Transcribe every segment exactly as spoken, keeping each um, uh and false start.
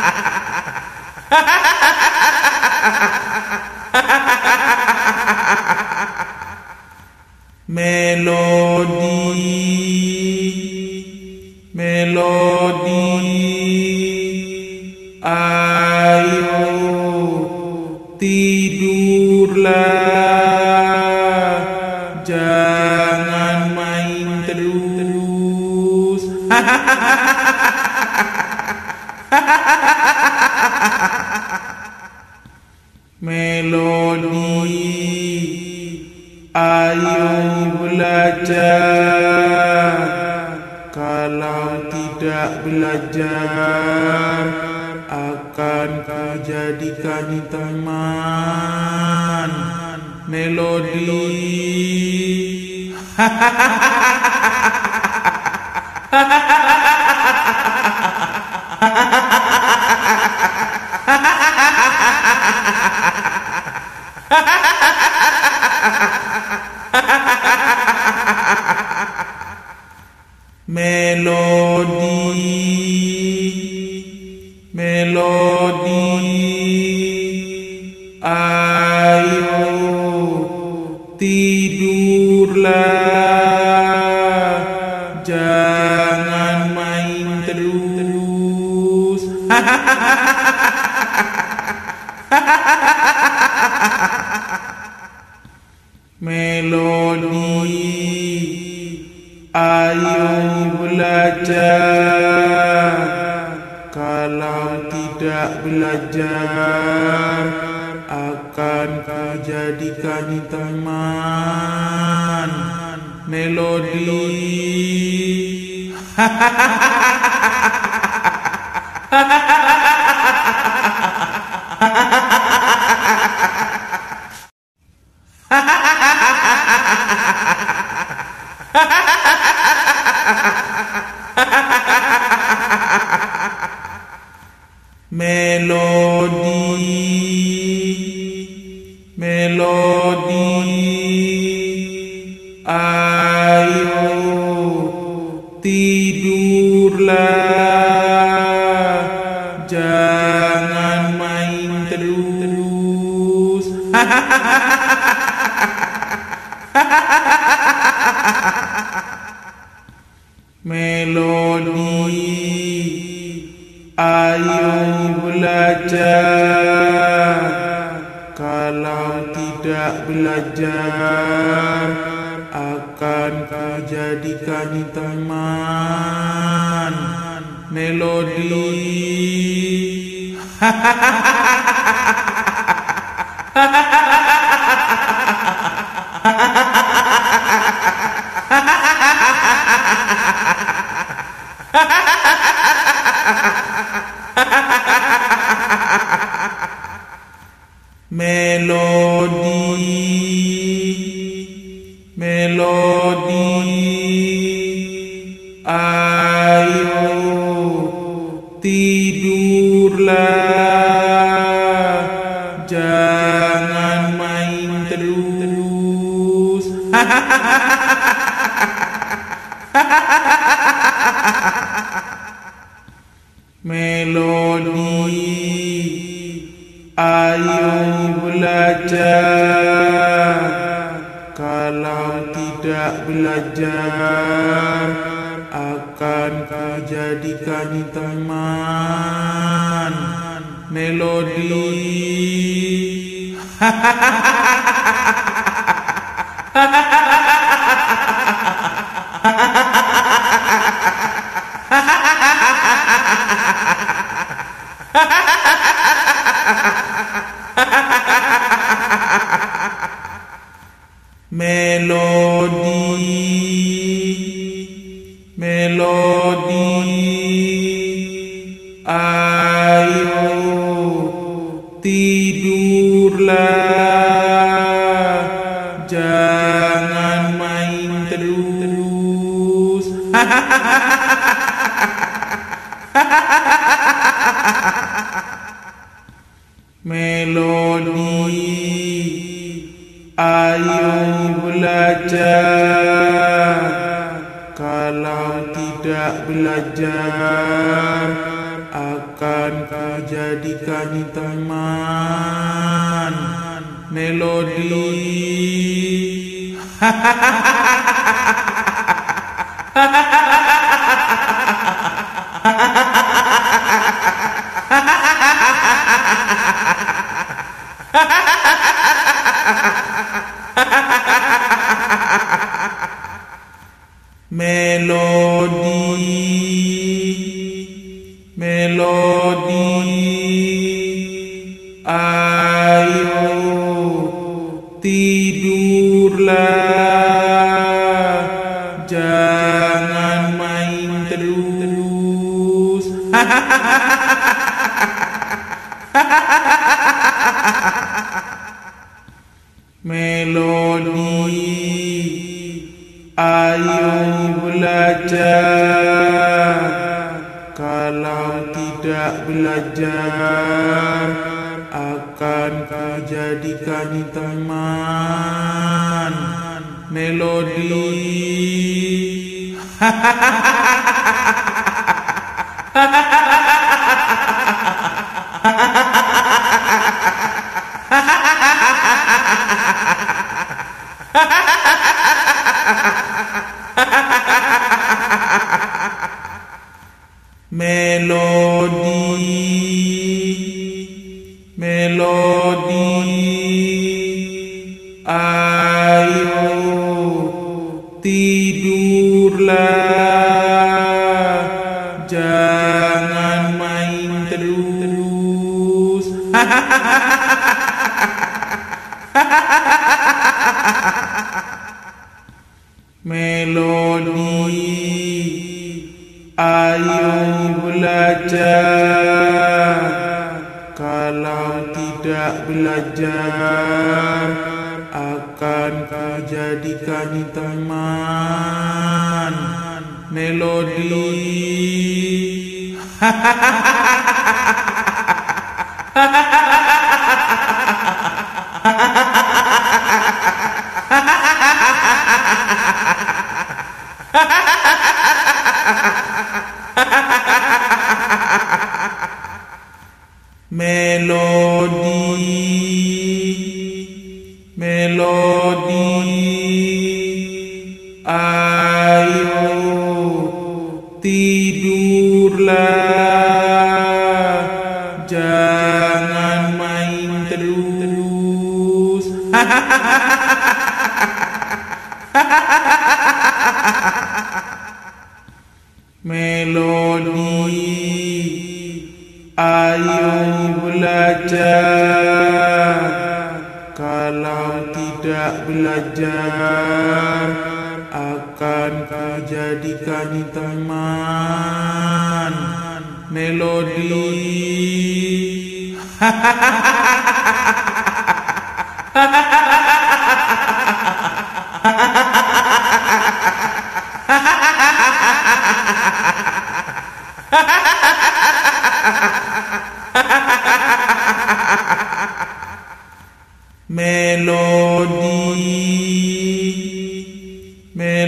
Melodi, melodi, ayo tidurlah, jangan main terus. Melodi, ayo belajar. Kalau tidak belajar, akan kujadikan teman. Melodi. Melodi, melodi, ayo tidurlah, jangan main terus. Melodi, ayo belajar. Kalau tidak belajar, akan kujadikan teman. Melodi. Melodi, melodi, ayo tidurlah, jangan main terus. Melodi, ayo belajar. Kalau tidak belajar, akan kujadikan teman. Melodi. Melodi, melodi, ayo tidurlah, jangan main terus. Melodi, ayo belajar. Kalau tidak belajar, akan kujadikan teman. Melodi. Melodi, melodi, ayo tidurlah, jangan main terus. Melodi, ayo belajar. Kalau tidak belajar, akan kau jadikan teman melodi. Melodi, melodi, ayo tidurlah, jangan main terus. Melodi, ayo belajar. Kalau tidak belajar, akan kujadikan teman melodi. Melodi, melodi, ayo tidurlah, jangan main terus. Melodi, ayo belajar. Kalau tidak belajar, akan kujadikan teman melodi. Melodi, melodi, ayo tidurlah, jangan main terus. Melodi, ayo belajar. Kalau tidak belajar, akan kujadikan teman melodi. Melodi,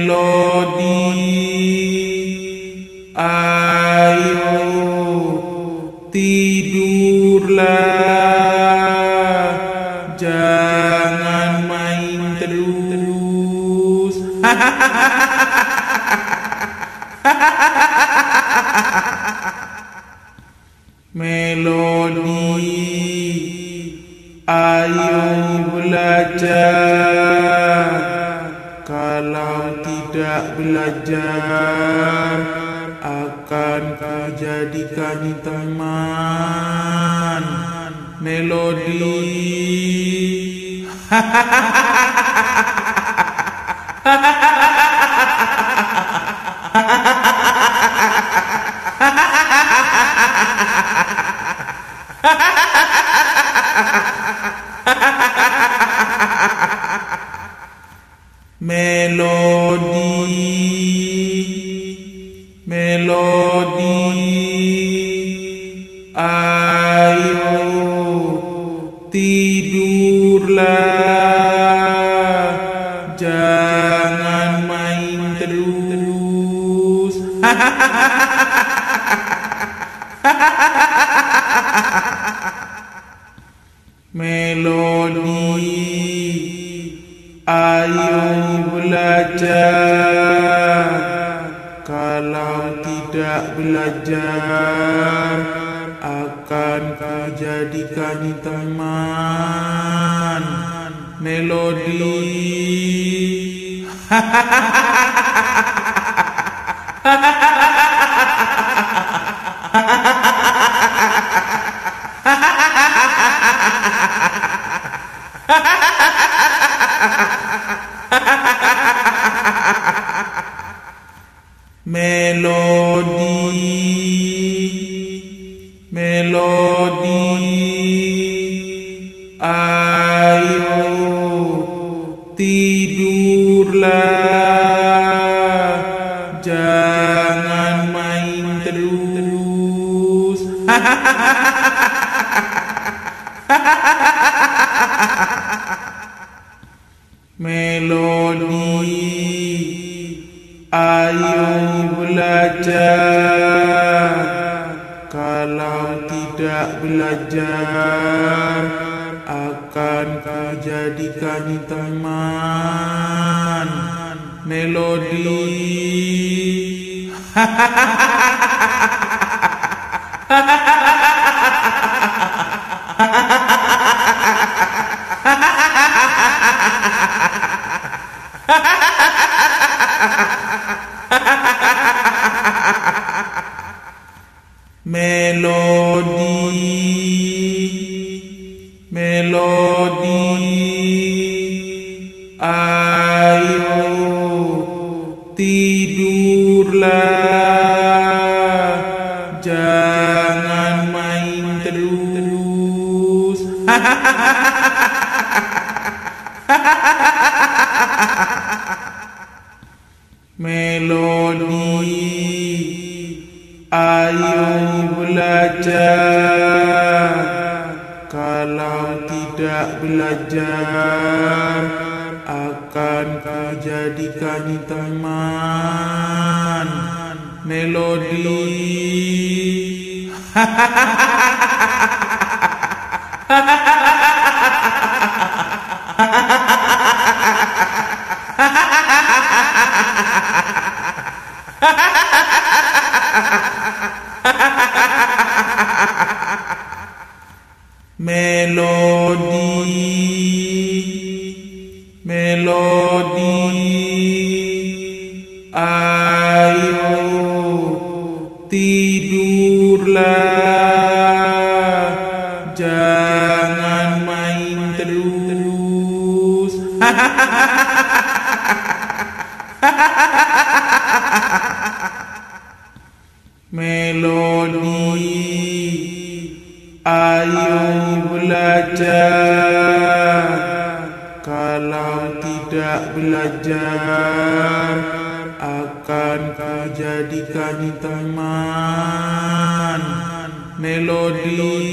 melodi, ayo tidurlah, jangan main terus. Melodi, ayo belajar. Kalau tidak belajar, akan kujadikan teman melodi. Melodi, melodi, ayo tidurlah, jangan main terus. melodi. Ayo belajar, kalau tidak belajar akan kujadikan teman. Melodi. Melodi, melodi. Ayo tidurlah, jangan main terus. Melodi. Ayo belajar, kalau tidak belajar akan kujadikan teman. Melodi. Melodi, melodi. Ayo tidurlah, jangan main terus. Melodi. Ayo belajar, kalau tidak belajar akan kujadikan teman. Melodi. Melodi, melodi. Ayo tidurlah, jangan main terus. Melodi. Ayo belajar, kalau tidak belajar akan kujadikan teman. Melodi.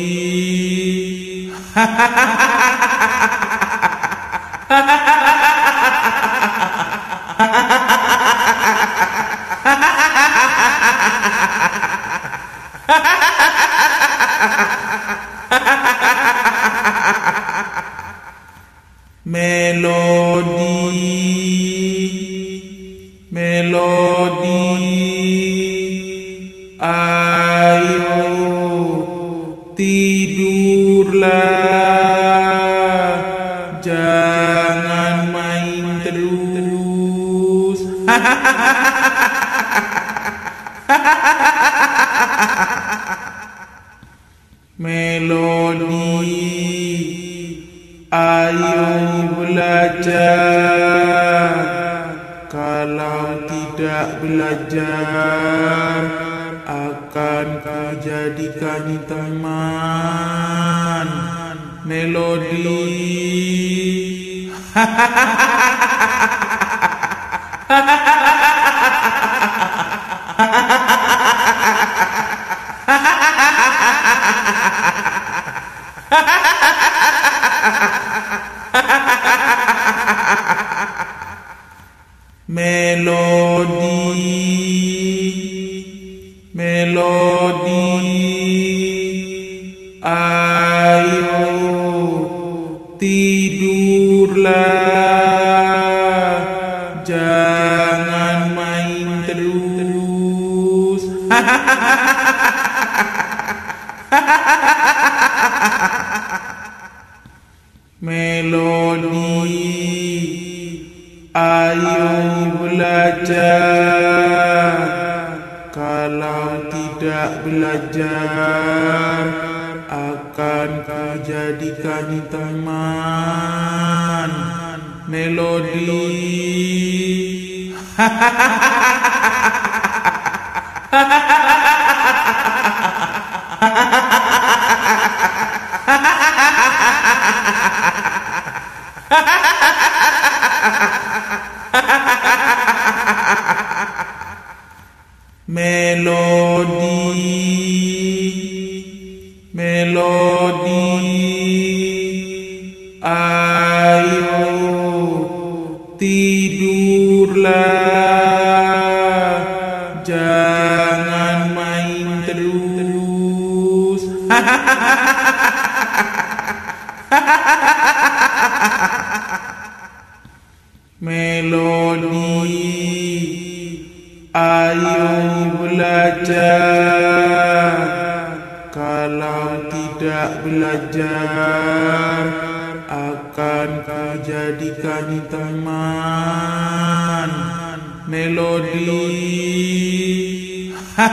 Melodi, melodi. Ayo tidurlah, jangan main terus. Melodi. Ayo belajar, kalau tidak belajar akan kujadikan teman. Melodi. Melodi, melodi. Ayo Melodi, ayo belajar. Kalau tidak belajar, akan kujadikan teman. Melodi. Melodi, melodi, ayo tidurlah, jangan main terus. Melodi, ayo belajar. Kalau tidak belajar, akan kujadikan teman. Melodi.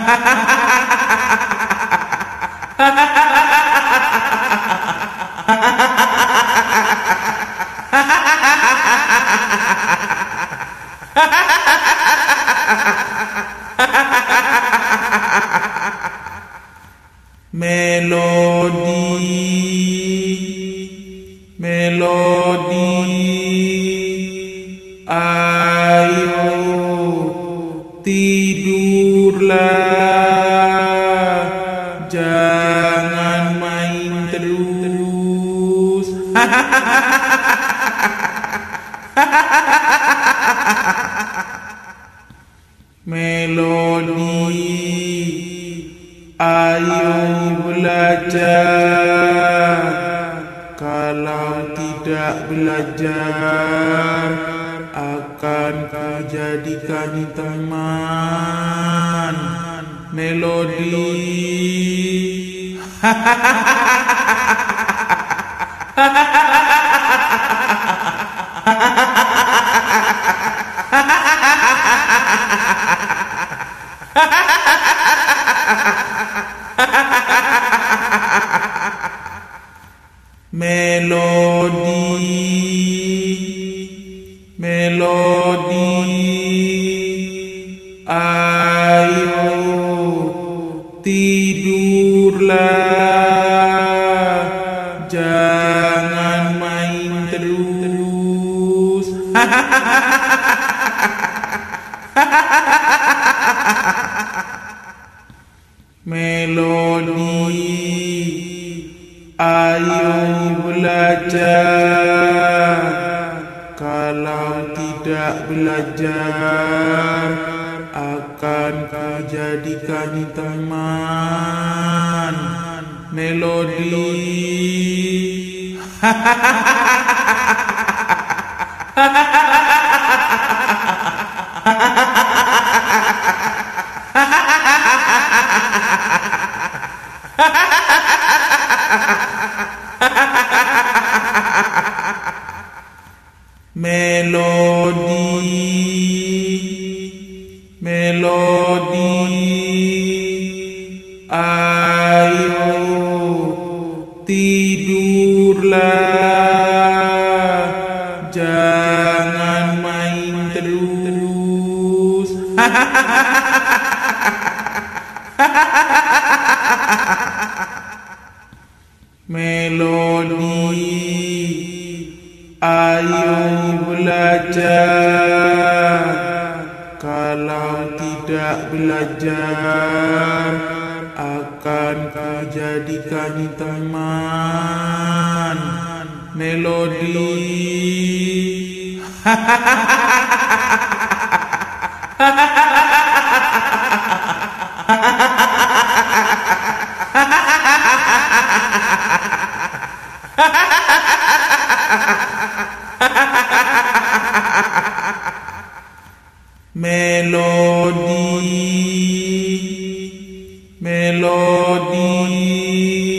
Melodi, melodi, ayo tidurlah, jangan main terus. Melodi, ayo belajar. Kalau tidak belajar, akan kujadikan teman. Melodi. Melodi, melodi, ayo tidurlah, jangan main terus. Melodi, ayo belajar. Kalau tidak belajar, akan kujadikan teman. Melodi. Melodi, melodi, ayo tidurlah, jangan main terus. Melodi, ayo belajar. Kalau tidak belajar, akan kujadikan teman. Melodi. Melodi, melodi,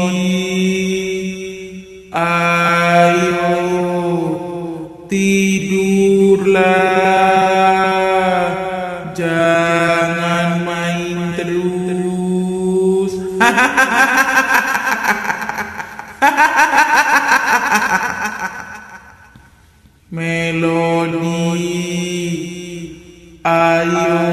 ayo tidurlah, jangan main terus. Melodi, ayo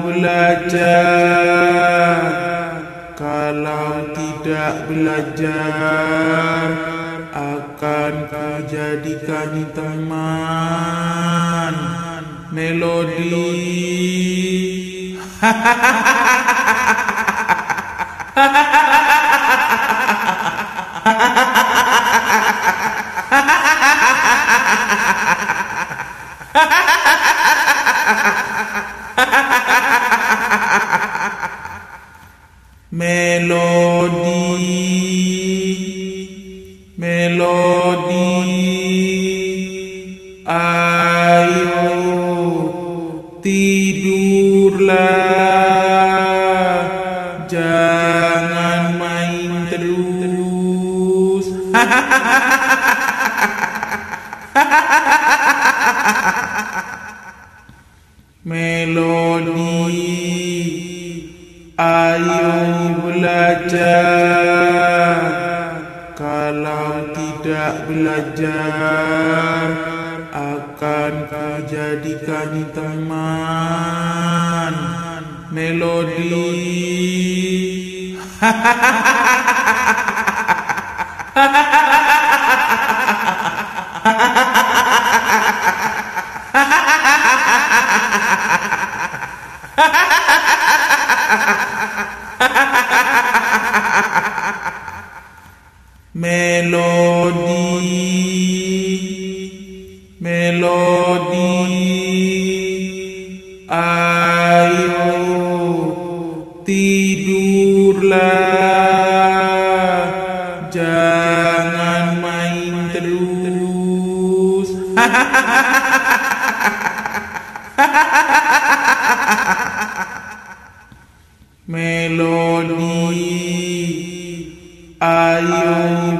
belajar. Kalau tidak belajar, akan kujadikan teman. Melodi. Melodi, melodi, ayo tidurlah, jangan main terus. Melodi, ayo belajar. Kalau tidak belajar, akan kujadikan teman. Melodi. Melodi, melodi, ayo tidurlah, jangan main terus. Melodi, ayo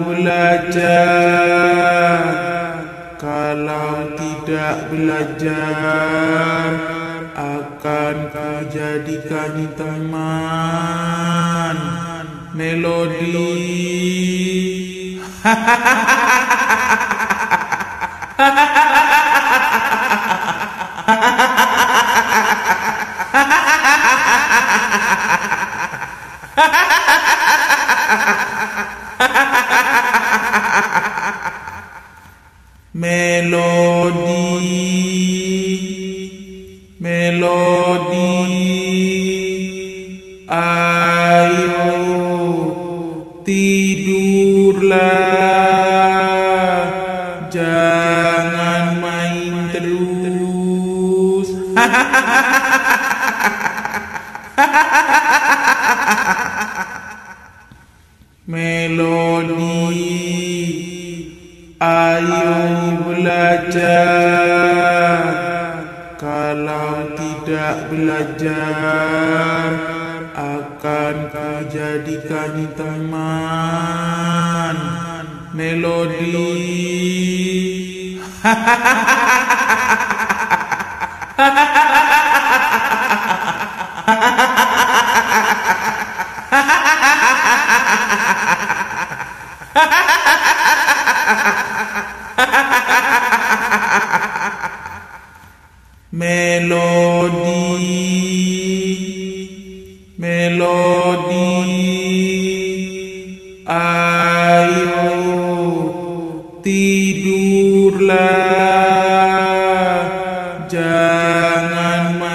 belajar. Kalau tidak belajar, akan kujadikan teman. Melodi. Melodi, melodi, ayo tidurlah, jangan main terus. Melodi, ayo belajar. Kalau tidak belajar, akan kujadikan teman. Melodi. Melodi, melodi, ayo tidurlah, jangan main